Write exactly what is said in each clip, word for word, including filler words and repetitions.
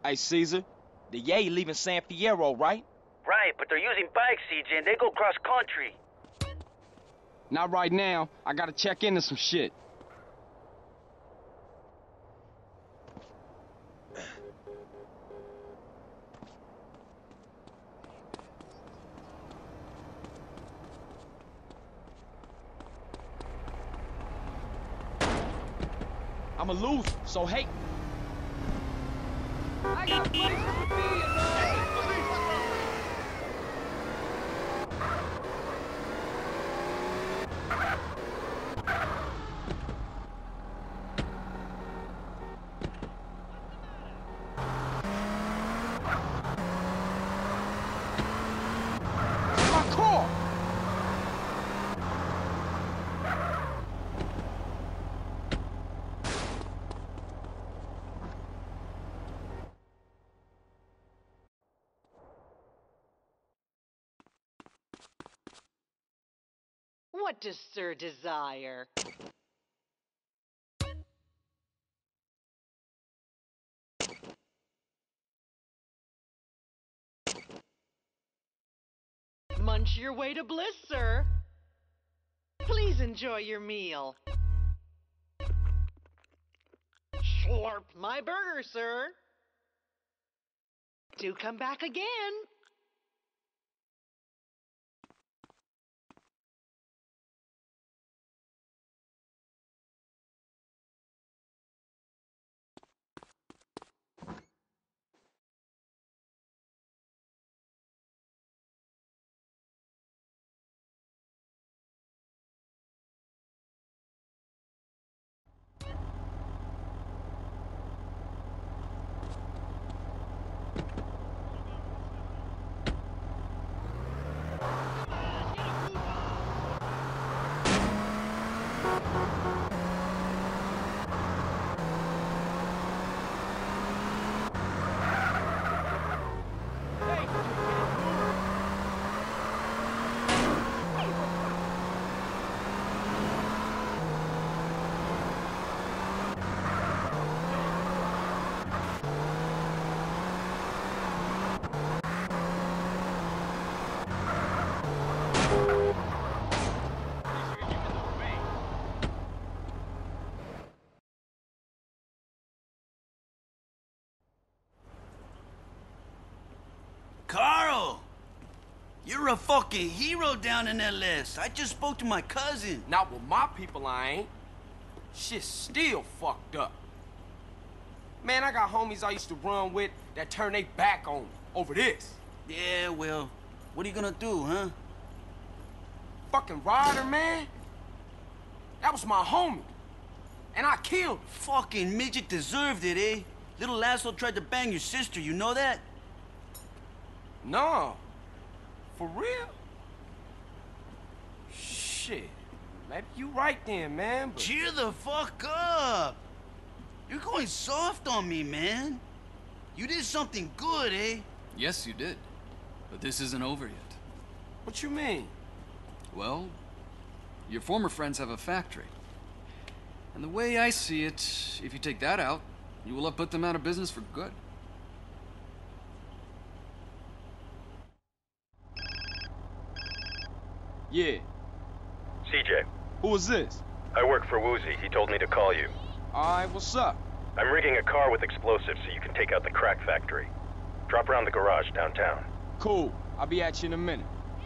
Hey, Caesar, the Yay leaving San Fierro, right? Right, but they're using bikes, C J, and they go cross-country. Not right now. I gotta check into some shit. I'm a loser, so hey. I got places to be, you know. My car! What does Sir desire? Munch your way to bliss, sir. Please enjoy your meal. Slurp my burger, sir. Do come back again. Carl! You're a fucking hero down in L S. I just spoke to my cousin. Not with my people, I ain't. Shit's still fucked up. Man, I got homies I used to run with that turned their back on me over this. Yeah, well, what are you gonna do, huh? Fucking Ryder, man. That was my homie. And I killed him. Fucking midget deserved it, eh? Little asshole tried to bang your sister, you know that? No. For real? Shit. Maybe you right then, man, but... Cheer the fuck up! You're going soft on me, man. You did something good, eh? Yes, you did. But this isn't over yet. What you mean? Well, your former friends have a factory. And the way I see it, if you take that out, you will have put them out of business for good. Yeah. C J. Who is this? I work for Woozie. He told me to call you. Alright, what's up? I'm rigging a car with explosives so you can take out the crack factory. Drop around the garage downtown. Cool. I'll be at you in a minute.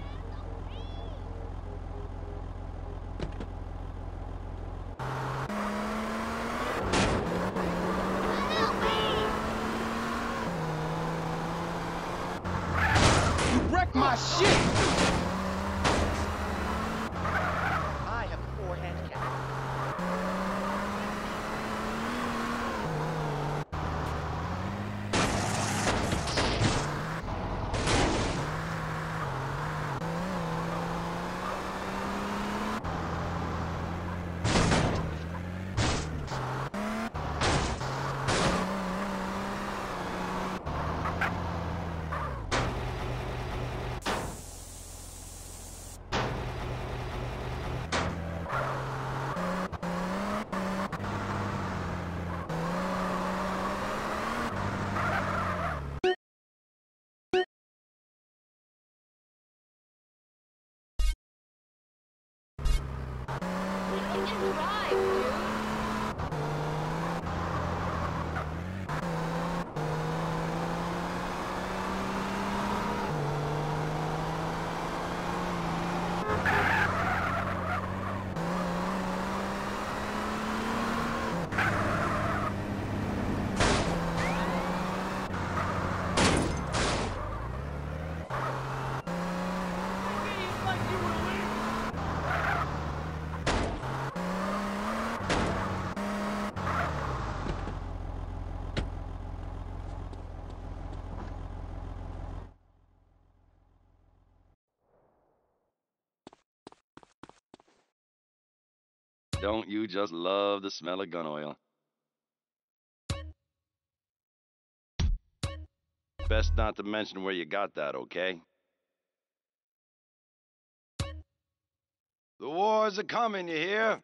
You wrecked my shit! I have a four-hand cat. You can drive, dude. Don't you just love the smell of gun oil? Best not to mention where you got that, okay? The wars are coming, you hear?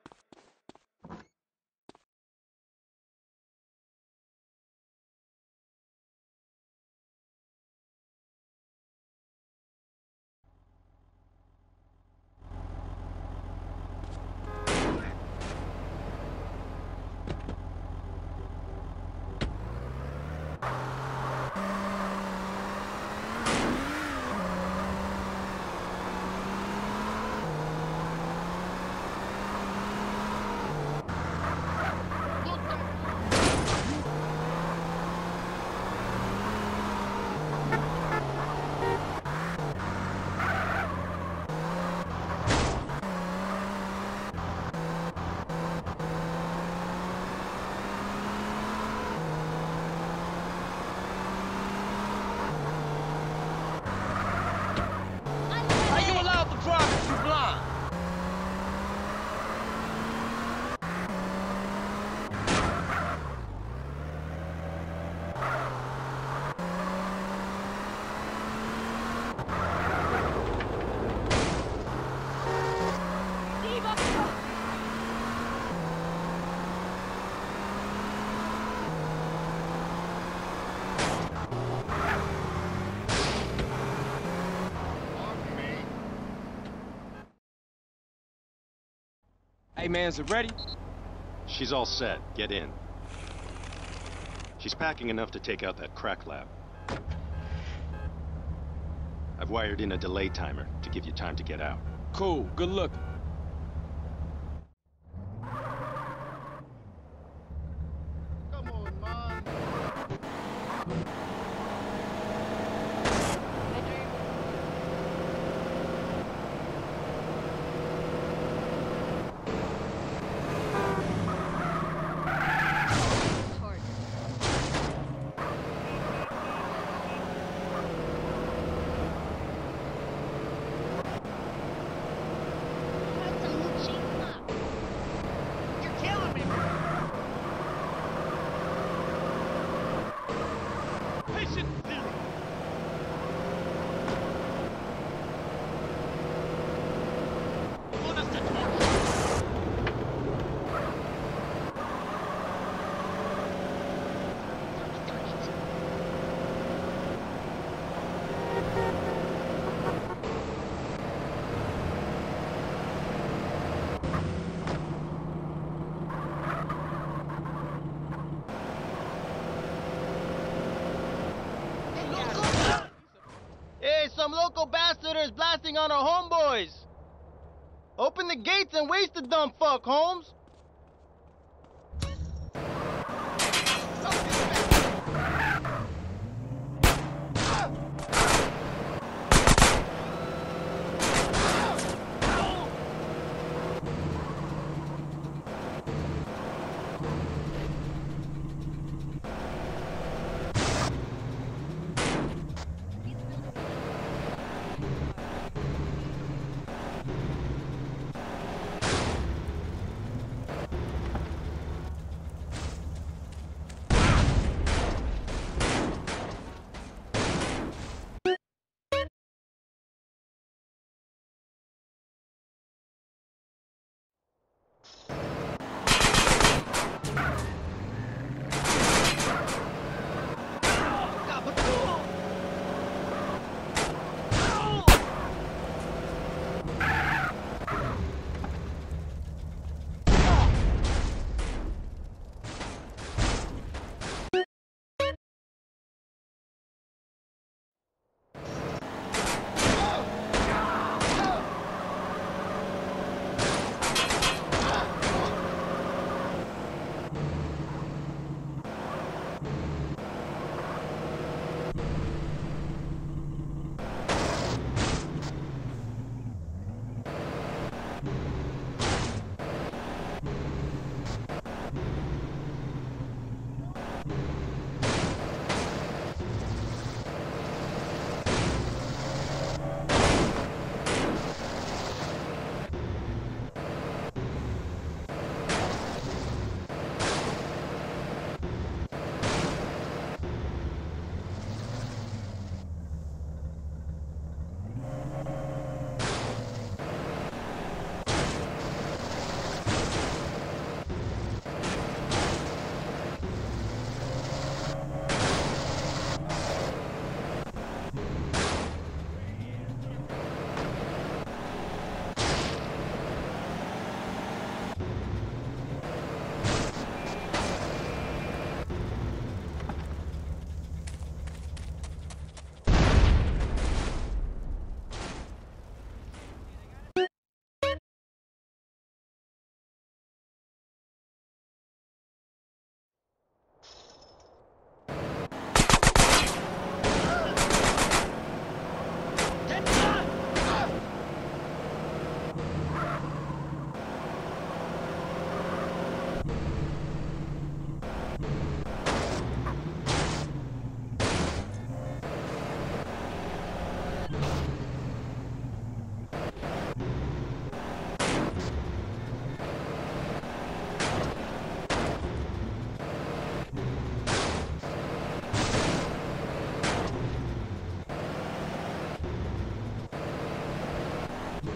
Hey, man, is it ready? She's all set. Get in. She's packing enough to take out that crack lab. I've wired in a delay timer to give you time to get out. Cool, good luck. Come on, man. Some local bastard is blasting on our homeboys. Open the gates and waste the dumb fuck, Holmes.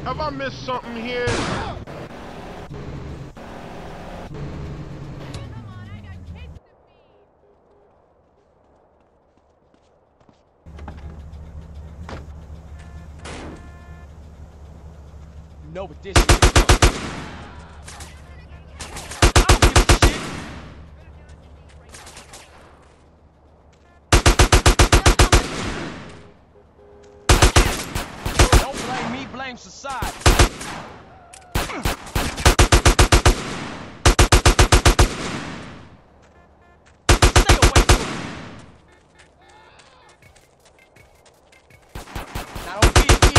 Have I missed something here? You know what this is. I don't give a shit. Don't blame me, blame society. Stay away from me. Now don't be an idiot.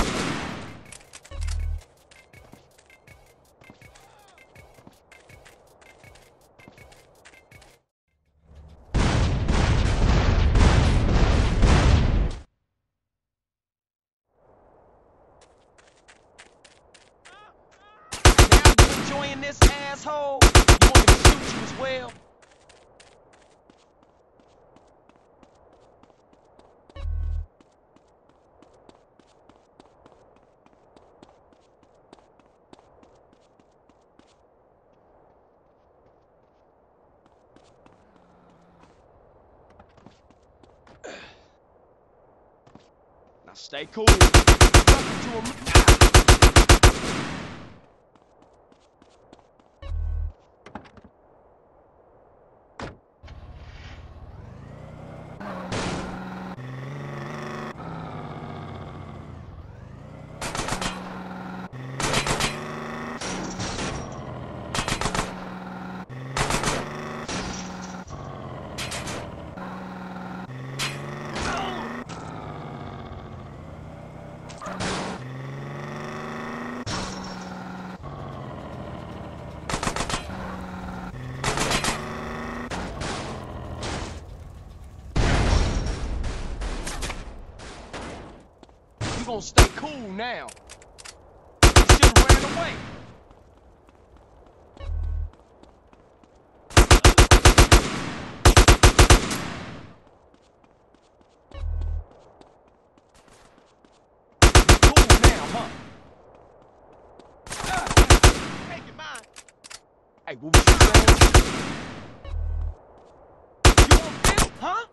Enjoying this, asshole? You want me to shoot you as well? Now stay cool. Welcome to a... You gonna stay cool now. You should've ran away. You cool now, huh? Ah, take it mine. Hey, what was you saying? You want this, huh?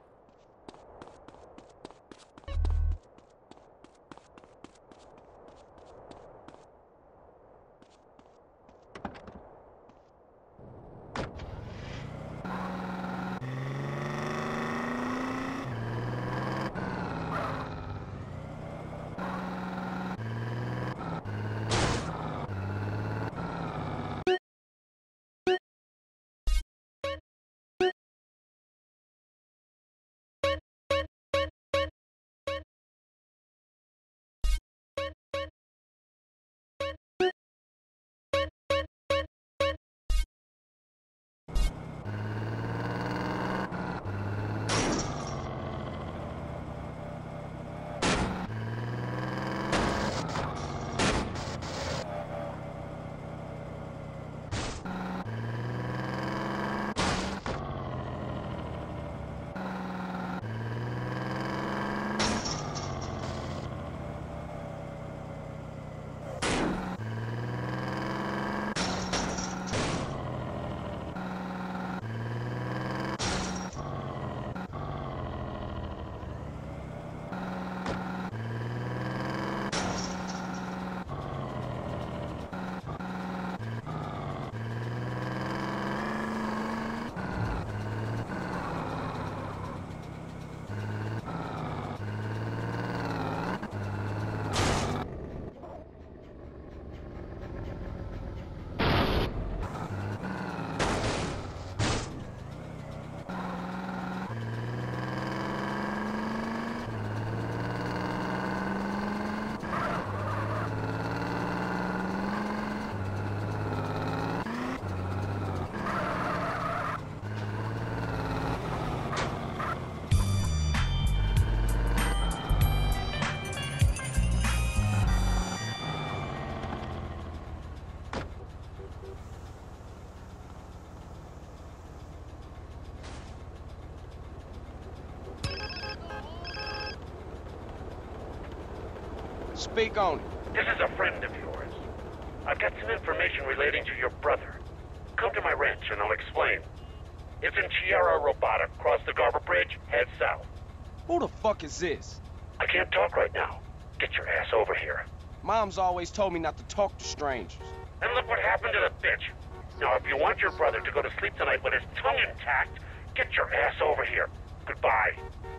Speak on it. This is a friend of yours. I've got some information relating to your brother. Come to my ranch and I'll explain. It's in Sierra Robotic. Cross the Garber Bridge, head south. Who the fuck is this? I can't talk right now. Get your ass over here. Mom's always told me not to talk to strangers. And look what happened to the bitch. Now, if you want your brother to go to sleep tonight with his tongue intact, get your ass over here. Goodbye.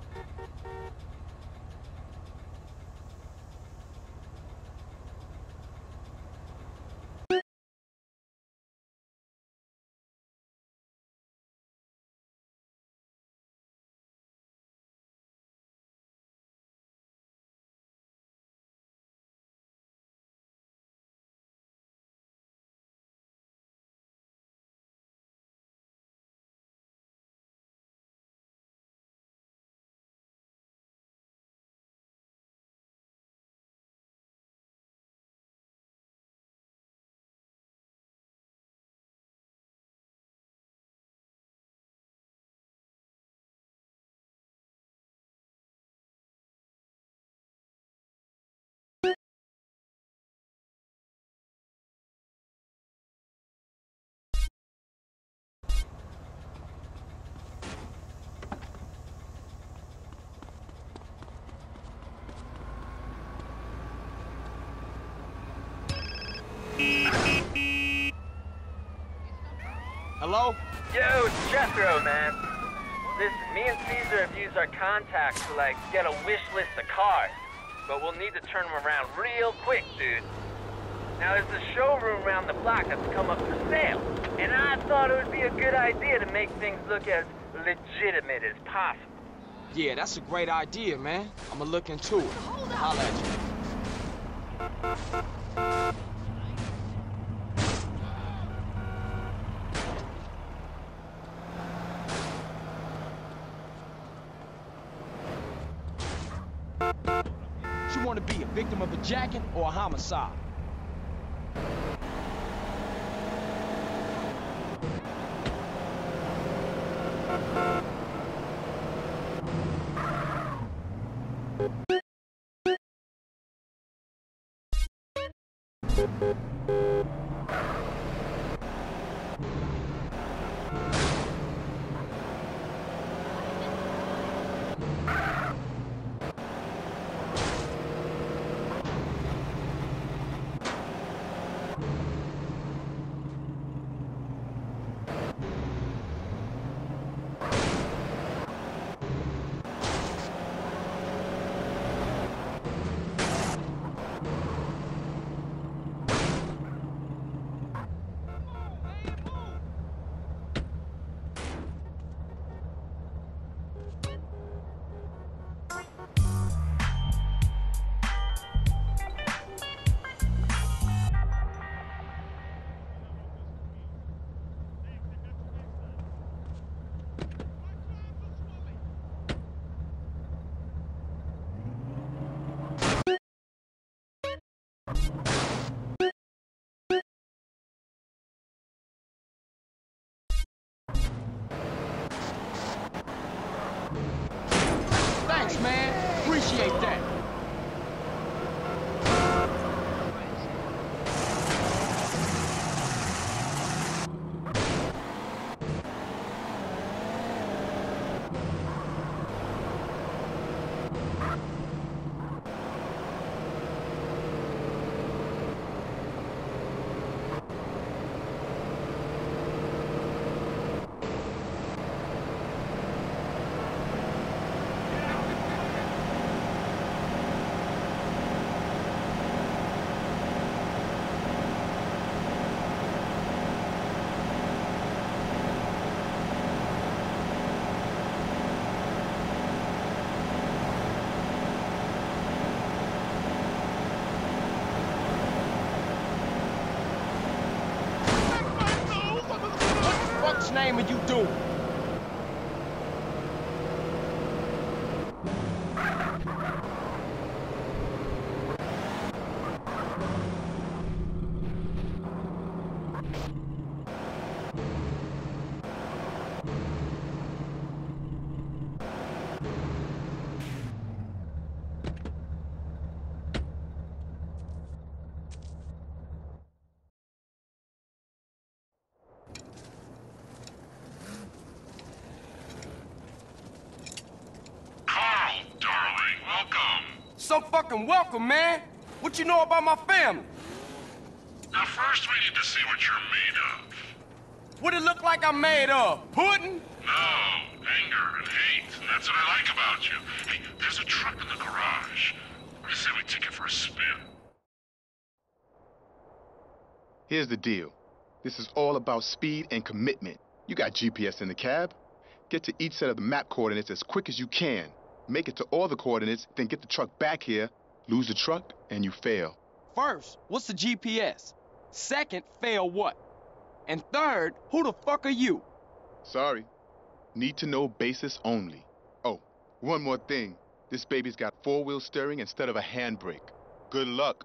Hello? Yo, it's Jethro, man. Listen, me and Caesar have used our contacts to, like, get a wish list of cars. But we'll need to turn them around real quick, dude. Now, there's a showroom around the block that's come up for sale. And I thought it would be a good idea to make things look as legitimate as possible. Yeah, that's a great idea, man. I'ma look into it. Holla at you. You want to be a victim of a jacking or a homicide? Thanks, man. Appreciate that. What's name are you doing? so fucking welcome, man. What you know about my family? Now first we need to see what you're made of. What it look like I'm made of? Pudding? No, anger and hate. And that's what I like about you. Hey, there's a truck in the garage. I say we take it for a spin. Here's the deal. This is all about speed and commitment. You got G P S in the cab. Get to each set of the map coordinates as quick as you can. Make it to all the coordinates, then get the truck back here, lose the truck, and you fail. First, what's the G P S? Second, fail what? And third, who the fuck are you? Sorry. Need to know basis only. Oh, one more thing. This baby's got four-wheel steering instead of a handbrake. Good luck.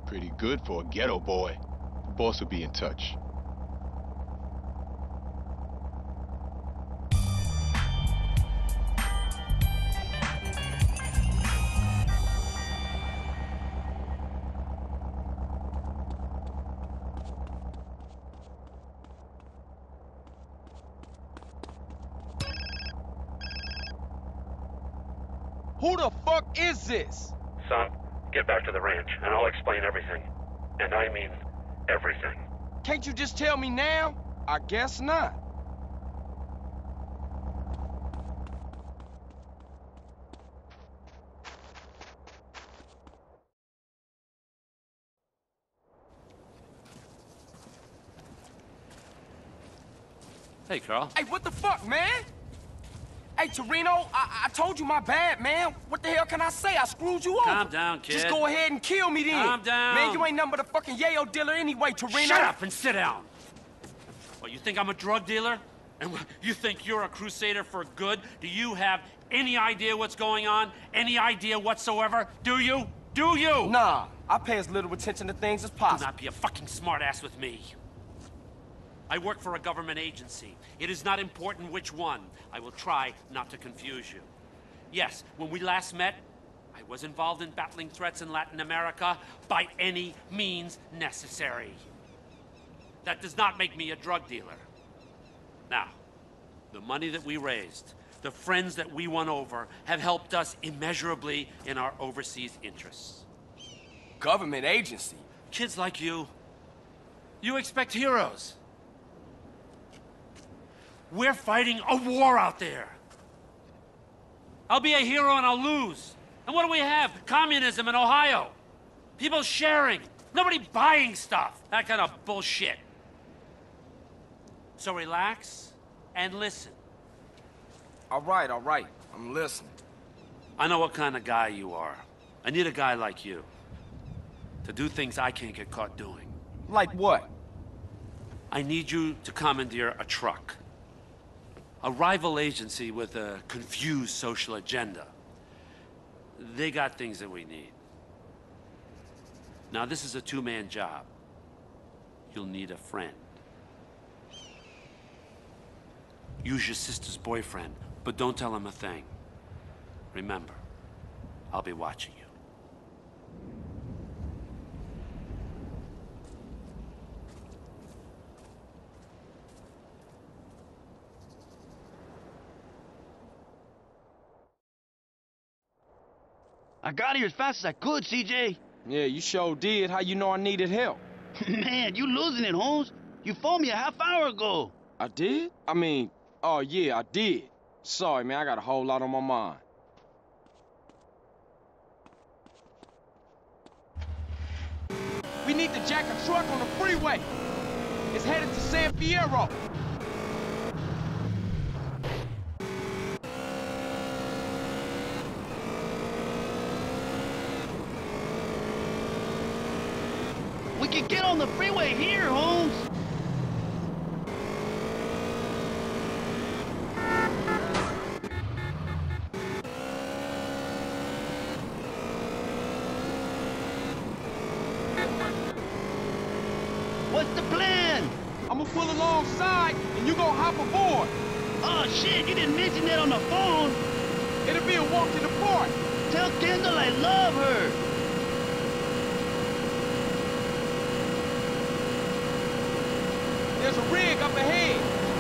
Pretty good for a ghetto boy. The boss will be in touch. Who the fuck is this? Son, get back to the ranch, and I'll explain everything. And I mean everything. Can't you just tell me now? I guess not. Hey, Carl. Hey, what the fuck, man? Hey, Toreno, I, I told you my bad, man. What the hell can I say? I screwed you over. Calm down, kid. Just go ahead and kill me then. Calm down. Man, you ain't nothing but a fucking yayo dealer anyway, Toreno. Shut up and sit down. Well, you think I'm a drug dealer? And you think you're a crusader for good? Do you have any idea what's going on? Any idea whatsoever? Do you? Do you? Nah, I pay as little attention to things as possible. Do not be a fucking smartass with me. I work for a government agency. It is not important which one. I will try not to confuse you. Yes, when we last met, I was involved in battling threats in Latin America by any means necessary. That does not make me a drug dealer. Now, the money that we raised, the friends that we won over, have helped us immeasurably in our overseas interests. Government agency? Kids like you, you expect heroes. We're fighting a war out there. I'll be a hero and I'll lose. And what do we have? Communism in Ohio. People sharing. Nobody buying stuff. That kind of bullshit. So relax and listen. All right, all right. I'm listening. I know what kind of guy you are. I need a guy like you to do things I can't get caught doing. Like what? I need you to commandeer a truck. A rival agency with a confused social agenda. They got things that we need. Now, this is a two-man job. You'll need a friend. Use your sister's boyfriend, but don't tell him a thing. Remember, I'll be watching you. I got here as fast as I could, C J. Yeah, you sure did. How you know I needed help? Man, you losing it, Holmes. You phoned me a half hour ago. I did? I mean, oh yeah, I did. Sorry, man, I got a whole lot on my mind. We need to jack a truck on the freeway. It's headed to San Fierro. We can get on the freeway here, Holmes. What's the plan? I'm gonna pull alongside, and you gonna hop aboard. Oh, shit, you didn't mention that on the phone. It'll be a walk in the park. Tell Kendall I love her. There's a rig up ahead.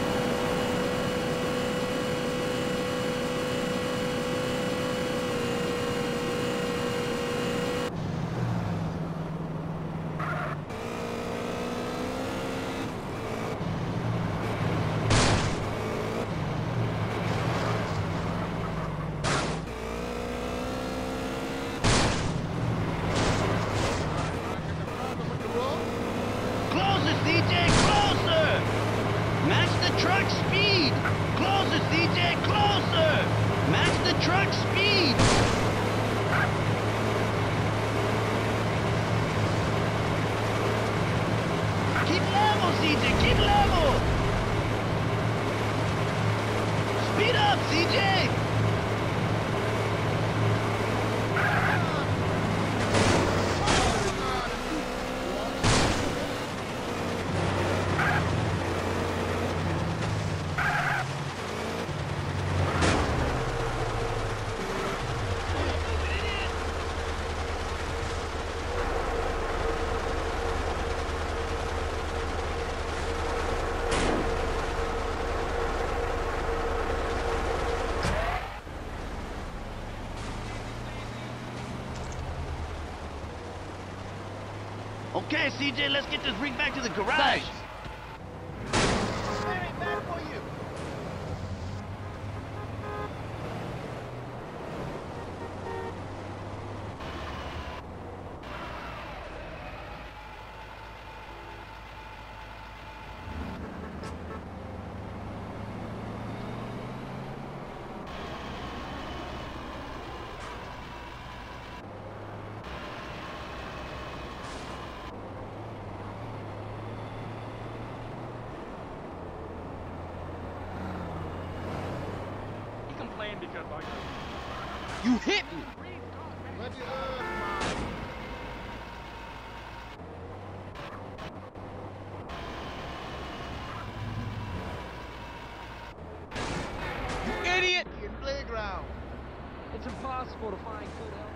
Closer, C J, closer! Match the truck speed! Closer, C J, closer! Match the truck speed! Keep level, C J, keep level! Speed up, C J! Okay, C J, let's get this rig back to the garage. Thanks. That ain't bad for you. You hit me! You idiot! Playground. It's impossible to find good help.